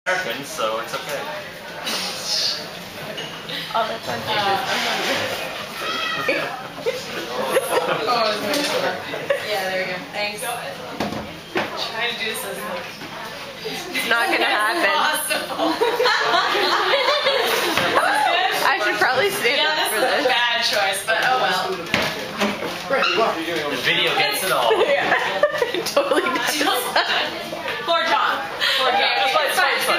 Americans, so it's okay. Oh, that's on Yeah, there we go. Thanks. Trying to do this as like... It's not gonna happen. Impossible. I should probably stand up for this is this. a bad choice, but oh well. The video gets it all. Yeah. It totally does. Poor John. Poor John. It's fine, it's fine, it's fine.